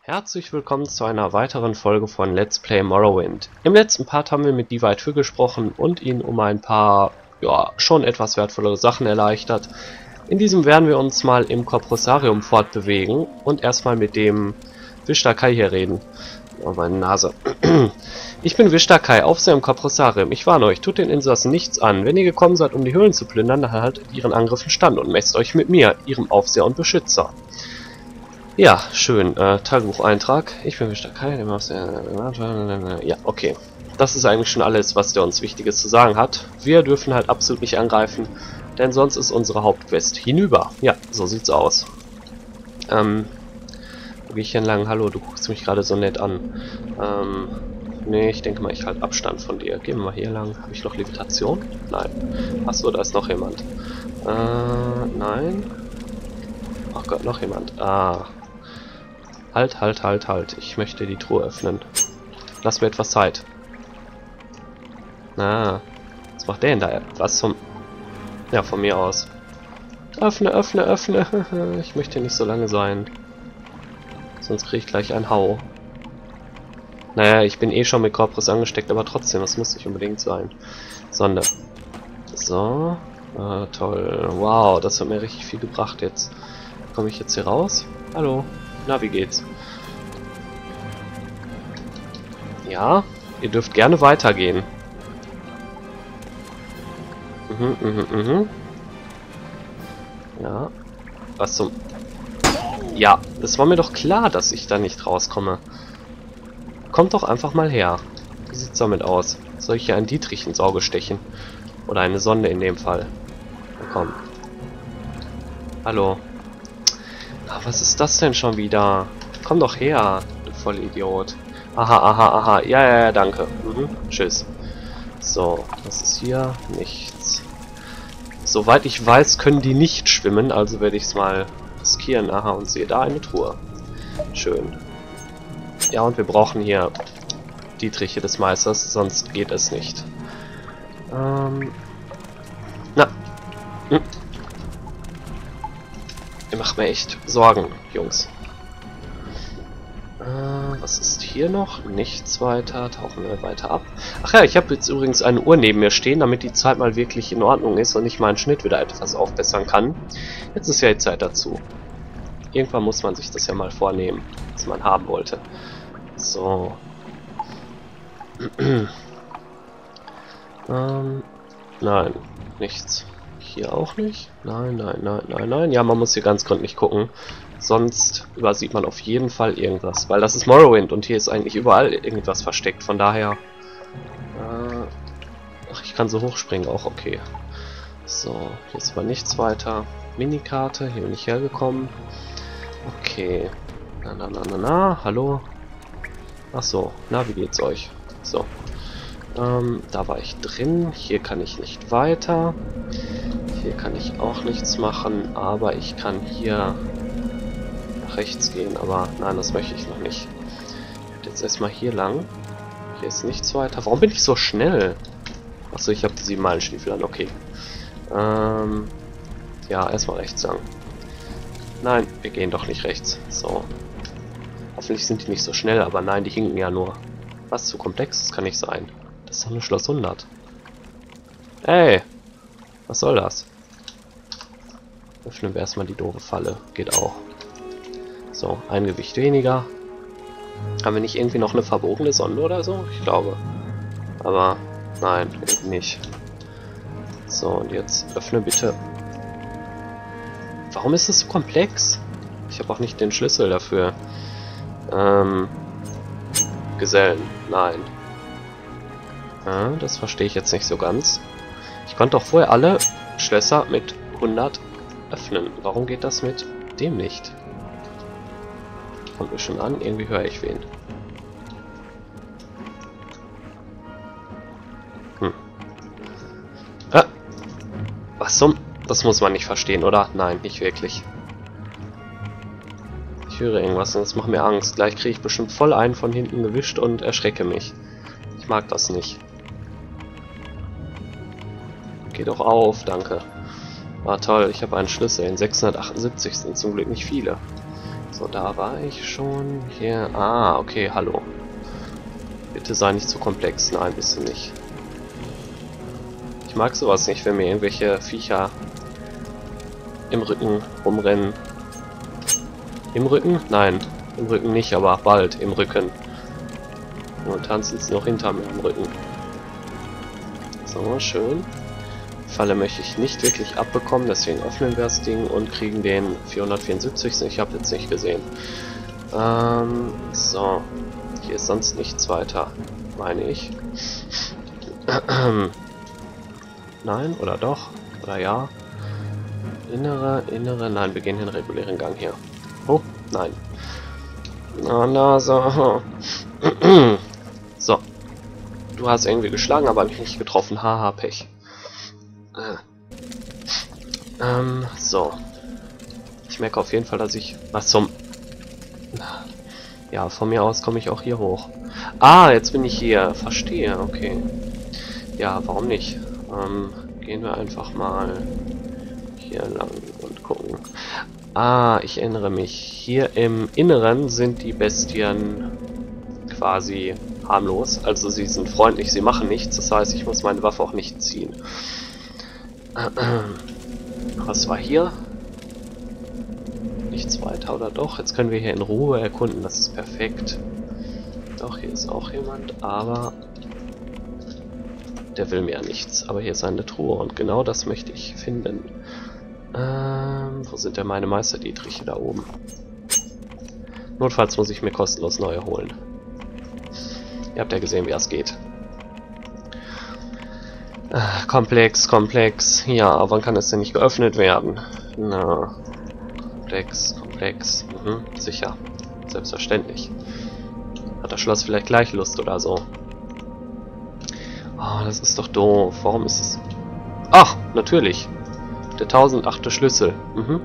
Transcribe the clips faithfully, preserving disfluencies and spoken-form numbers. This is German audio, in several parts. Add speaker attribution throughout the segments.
Speaker 1: Herzlich willkommen zu einer weiteren Folge von Let's Play Morrowind. Im letzten Part haben wir mit Levi Twyr gesprochen und ihn um ein paar, ja, schon etwas wertvollere Sachen erleichtert. In diesem werden wir uns mal im Corprosarium fortbewegen und erstmal mit dem Vishta-Kai hier reden. Oh, meine Nase. Ich bin Vishta-Kai, Aufseher im Corprosarium. Ich warne euch, tut den Insassen nichts an. Wenn ihr gekommen seid, um die Höhlen zu plündern, dann haltet ihren Angriffen stand und messt euch mit mir, ihrem Aufseher und Beschützer. Ja, schön. Äh, Tagebucheintrag. Ich bin Vishta-Kai, dem Aufseher. Ja, okay. Das ist eigentlich schon alles, was der uns Wichtiges zu sagen hat. Wir dürfen halt absolut nicht angreifen, denn sonst ist unsere Hauptquest hinüber. Ja, so sieht's aus. Ähm, wo gehe ich denn lang? Hallo, du guckst mich gerade so nett an. Ähm, nee, ich denke mal, ich halte Abstand von dir. Gehen wir mal hier lang. Habe ich noch Levitation? Nein. Achso, da ist noch jemand. Äh, nein. Ach Gott, noch jemand. Ah. Halt, halt, halt, halt. Ich möchte die Truhe öffnen. Lass mir etwas Zeit. Na, was macht der denn da? Was zum... Ja, von mir aus. Öffne, öffne, öffne. Ich möchte nicht so lange sein. Sonst kriege ich gleich einen Hau. Naja, ich bin eh schon mit Corpus angesteckt, aber trotzdem, das muss nicht unbedingt sein. Sonde. So. Ah, toll. Wow, das hat mir richtig viel gebracht jetzt. Komme ich jetzt hier raus? Hallo. Na, wie geht's? Ja, ihr dürft gerne weitergehen. Mhm, mhm, mhm. Ja. Was zum... Ja, es war mir doch klar, dass ich da nicht rauskomme. Kommt doch einfach mal her. Wie sieht's damit aus? Soll ich hier einen Dietrich ins Auge stechen? Oder eine Sonde in dem Fall? Na komm. Hallo. Ah, was ist das denn schon wieder? Komm doch her, du Vollidiot. Aha, aha, aha. Ja, ja, ja, danke. Mhm. Tschüss. So, was ist hier? Nichts. Soweit ich weiß, können die nicht schwimmen, also werde ich es mal riskieren. Aha, und sehe da eine Truhe. Schön. Ja, und wir brauchen hier Dietriche des Meisters, sonst geht es nicht. Ähm. Na. Hm. Ihr macht mir echt Sorgen, Jungs. Äh, was ist hier noch? Nichts weiter. Tauchen wir weiter ab. Ach ja, ich habe jetzt übrigens eine Uhr neben mir stehen, damit die Zeit mal wirklich in Ordnung ist und ich meinen Schnitt wieder etwas aufbessern kann. Jetzt ist ja die Zeit dazu. Irgendwann muss man sich das ja mal vornehmen, was man haben wollte. So. ähm, nein, nichts. Hier auch nicht? Nein, nein, nein, nein, nein. Ja, man muss hier ganz gründlich gucken. Sonst übersieht man auf jeden Fall irgendwas. Weil das ist Morrowind und hier ist eigentlich überall irgendwas versteckt. Von daher... Äh, ach, ich kann so hochspringen, auch okay. So, hier ist aber nichts weiter. Minikarte, hier bin ich hergekommen. Okay. Na, na, na, na, na, hallo. Ach so, na, wie geht's euch? So. Ähm, da war ich drin. Hier kann ich nicht weiter. Hier kann ich auch nichts machen, aber ich kann hier nach rechts gehen, aber nein, das möchte ich noch nicht. Ich werde jetzt erstmal hier lang. Hier ist nichts weiter. Warum bin ich so schnell? Achso, ich habe die sieben Meilenstiefel an, okay. Ähm, ja, erstmal rechts lang. Nein, wir gehen doch nicht rechts. So. Hoffentlich sind die nicht so schnell, aber nein, die hinken ja nur. Was, zu komplex? Das kann nicht sein. Das ist doch nur Schloss hundert. Ey! Was soll das? Öffnen wir erstmal die doofe Falle. Geht auch. So, ein Gewicht weniger. Haben wir nicht irgendwie noch eine verbogene Sonde oder so? Ich glaube. Aber nein, irgendwie nicht. So, und jetzt öffne bitte. Warum ist es so komplex? Ich habe auch nicht den Schlüssel dafür. Ähm. Gesellen. Nein. Ja, das verstehe ich jetzt nicht so ganz. Ich konnte doch vorher alle Schlösser mit hundert öffnen. Warum geht das mit dem nicht? Kommt mir schon an, irgendwie höre ich wen. Hm. Ah. Was zum... Das muss man nicht verstehen, oder? Nein, nicht wirklich. Ich höre irgendwas und das macht mir Angst. Gleich kriege ich bestimmt voll einen von hinten gewischt und erschrecke mich. Ich mag das nicht. Geh doch auf, danke. Ah toll, ich habe einen Schlüssel. In sechshundertachtundsiebzig sind zum Glück nicht viele. So, da war ich schon. Hier. Ah, okay, hallo. Bitte sei nicht zu komplex. Nein, bist du nicht. Ich mag sowas nicht, wenn mir irgendwelche Viecher im Rücken rumrennen. Im Rücken? Nein, im Rücken nicht, aber bald im Rücken. Und tanzen sie noch hinter mir im Rücken. So, schön. Falle möchte ich nicht wirklich abbekommen, deswegen öffnen wir das Ding und kriegen den vierhundertvierundsiebzig. Ich habe jetzt nicht gesehen. Ähm, so. Hier ist sonst nichts weiter, meine ich. Nein, oder doch? Oder ja? Innere, innere, nein, wir gehen den regulären Gang hier. Oh, nein. Na, na, so. So. Du hast irgendwie geschlagen, aber mich nicht getroffen. Haha, Pech. Äh. Ähm, so. Ich merke auf jeden Fall, dass ich... Was zum... Ja, von mir aus komme ich auch hier hoch. Ah, jetzt bin ich hier. Verstehe, okay. Ja, warum nicht? Ähm, gehen wir einfach mal hier lang und gucken. Ah, ich erinnere mich. Hier im Inneren sind die Bestien quasi harmlos. Also sie sind freundlich, sie machen nichts. Das heißt, ich muss meine Waffe auch nicht ziehen. Was war hier? Nichts weiter, oder doch? Jetzt können wir hier in Ruhe erkunden. Das ist perfekt. Doch, hier ist auch jemand, aber... Der will mir ja nichts. Aber hier ist eine Truhe und genau das möchte ich finden. Ähm, wo sind denn meine Meisterdietriche da oben? Notfalls muss ich mir kostenlos neue holen. Ihr habt ja gesehen, wie das geht. Äh, komplex, komplex. Ja, wann kann es denn nicht geöffnet werden? Na, komplex, komplex. Mhm, sicher. Selbstverständlich. Hat das Schloss vielleicht gleich Lust oder so? Oh, das ist doch doof. Warum ist es... Ach, natürlich. Der tausendachte Schlüssel. Mhm.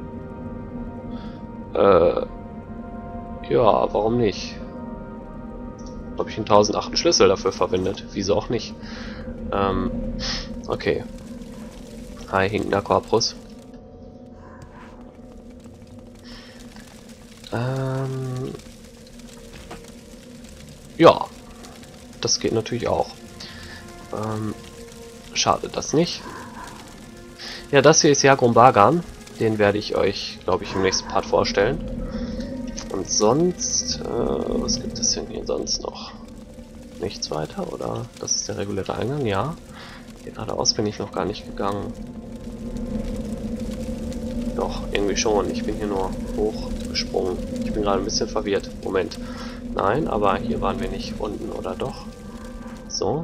Speaker 1: Äh... Ja, warum nicht? Habe ich einen tausendachten Schlüssel dafür verwendet? Wieso auch nicht? Ähm... Okay. Hi, hinkender Korpus. Ähm... Ja. Das geht natürlich auch. Ähm, schade, das nicht. Ja, das hier ist Jagrum Bagan. Den werde ich euch, glaube ich, im nächsten Part vorstellen. Und sonst, äh, was gibt es denn hier sonst noch? Nichts weiter, oder? Das ist der reguläre Eingang, ja. Hier geradeaus bin ich noch gar nicht gegangen. Doch, irgendwie schon. Ich bin hier nur hochgesprungen. Ich bin gerade ein bisschen verwirrt. Moment. Nein, aber hier waren wir nicht unten, oder doch? So.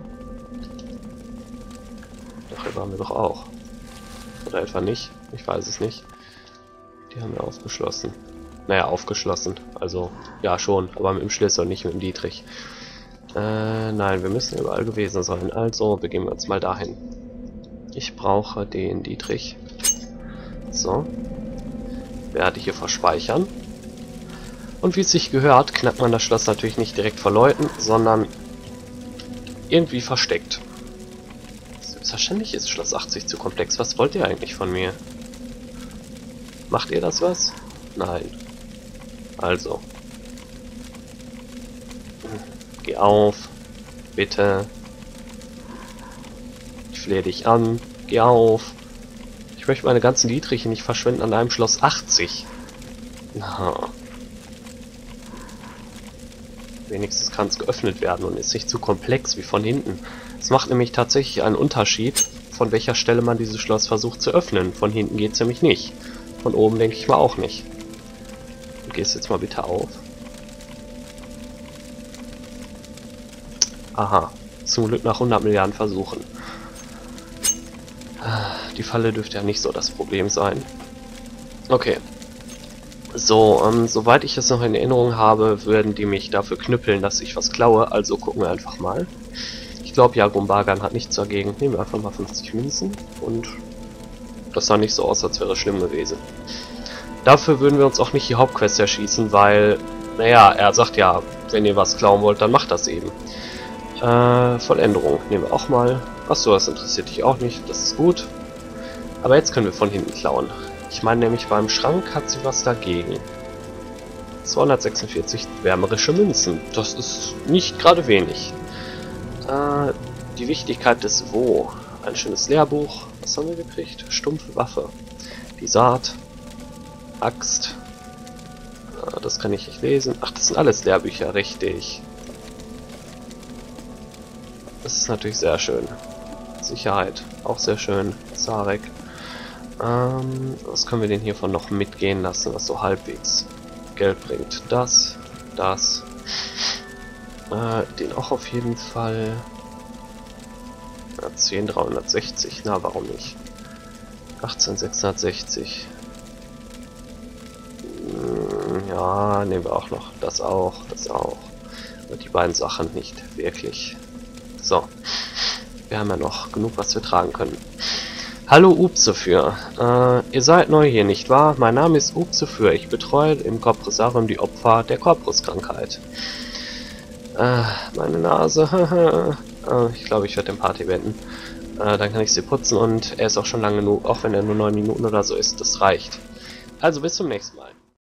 Speaker 1: Doch, hier waren wir doch auch. Oder etwa nicht? Ich weiß es nicht. Die haben wir aufgeschlossen. Naja, aufgeschlossen. Also, ja schon, aber mit dem Schlüssel und nicht mit dem Dietrich. Äh, nein, wir müssen überall gewesen sein. Also, begeben wir uns mal dahin. Ich brauche den Dietrich. So. Werde hier verspeichern. Und wie es sich gehört, knackt man das Schloss natürlich nicht direkt vor Leuten, sondern irgendwie versteckt. Selbstverständlich ist Schloss achtzig zu komplex. Was wollt ihr eigentlich von mir? Macht ihr das was? Nein. Also. Geh auf. Bitte. Ich flehe dich an. Geh auf. Ich möchte meine ganzen Dietriche nicht verschwenden an einem Schloss achtzig. Na. Wenigstens kann es geöffnet werden und ist nicht zu komplex wie von hinten. Es macht nämlich tatsächlich einen Unterschied, von welcher Stelle man dieses Schloss versucht zu öffnen. Von hinten geht es nämlich nicht. Von oben denke ich mal auch nicht. Du gehst jetzt mal bitte auf. Aha. Zum Glück nach hundert Milliarden Versuchen. Die Falle dürfte ja nicht so das Problem sein. Okay. So, ähm, soweit ich es noch in Erinnerung habe, würden die mich dafür knüppeln, dass ich was klaue. Also gucken wir einfach mal. Ich glaube, Jagrum Bagan hat nichts dagegen. Nehmen wir einfach mal fünfzig Münzen. Und das sah nicht so aus, als wäre es schlimm gewesen. Dafür würden wir uns auch nicht die Hauptquest erschießen, weil, naja, er sagt ja, wenn ihr was klauen wollt, dann macht das eben. Äh, Volländerung nehmen wir auch mal. Achso, das interessiert dich auch nicht. Das ist gut. Aber jetzt können wir von hinten klauen. Ich meine nämlich, beim Schrank hat sie was dagegen. zweihundertsechsundvierzig wärmerische Münzen. Das ist nicht gerade wenig. Äh, die Wichtigkeit des Wo. Ein schönes Lehrbuch. Was haben wir gekriegt? Stumpfe Waffe. Die Saat. Axt. Äh, das kann ich nicht lesen. Ach, das sind alles Lehrbücher, richtig. Das ist natürlich sehr schön. Sicherheit, auch sehr schön. Zarek. Ähm, was können wir denn hiervon noch mitgehen lassen, was so halbwegs Geld bringt? Das, das. Äh, den auch auf jeden Fall. Ja, zehn dreihundertsechzig, na warum nicht? achtzehn sechshundertsechzig. Hm, ja, nehmen wir auch noch. Das auch, das auch. Aber die beiden Sachen nicht wirklich. So. Wir haben ja noch genug, was wir tragen können. Hallo Upsefür. Äh, ihr seid neu hier, nicht wahr? Mein Name ist Upsefür. Ich betreue im Corpusarium die Opfer der Corpuskrankheit. Äh, meine Nase. äh, ich glaube, ich werde den Party wenden. Äh, dann kann ich sie putzen und er ist auch schon lang genug, auch wenn er nur neun Minuten oder so ist. Das reicht. Also bis zum nächsten Mal.